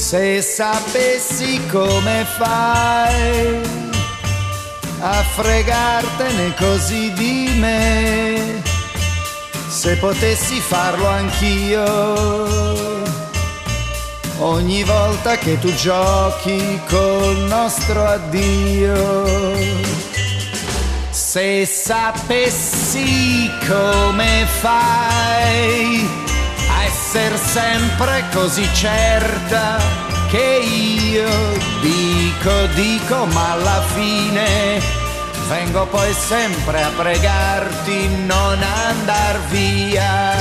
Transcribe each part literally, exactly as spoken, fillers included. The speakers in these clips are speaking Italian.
Se sapessi come fai a fregartene così di me, se potessi farlo anch'io, ogni volta che tu giochi col nostro addio. Se sapessi come fai a essere sempre così certa che io dico, dico, ma alla fine vengo poi sempre a pregarti non andar via.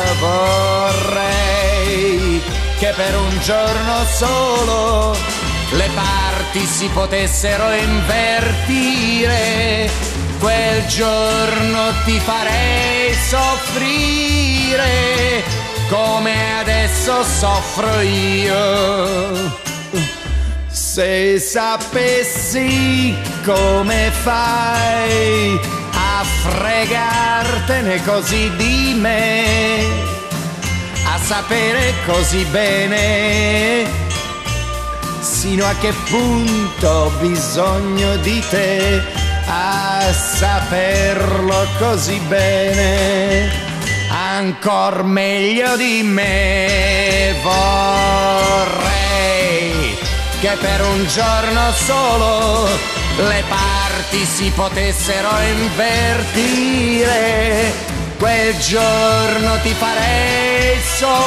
Vorrei che per un giorno solo le parti si potessero invertire. Quel giorno ti farei soffrire come adesso soffro io. Se sapessi come fai a fregartene così di me, a sapere così bene sino a che punto ho bisogno di te, a saperlo così bene, ancor meglio di me. Vorrei che per un giorno solo le parti si potessero invertire. Quel giorno ti farei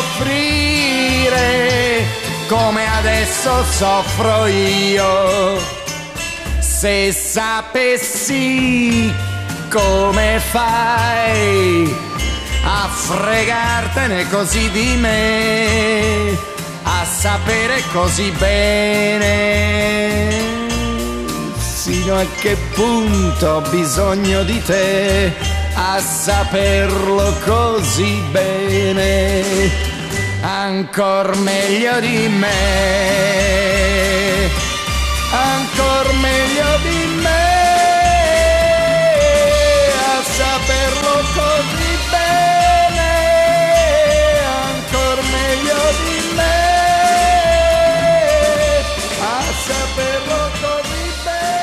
soffrire come adesso soffro io. Se sapessi come fai a fregartene così di me, a sapere così bene sino a che punto ho bisogno di te, a saperlo così bene, ancor meglio di me, ancor meglio di me, a saperlo così bene, ancor meglio di me, a saperlo così bene.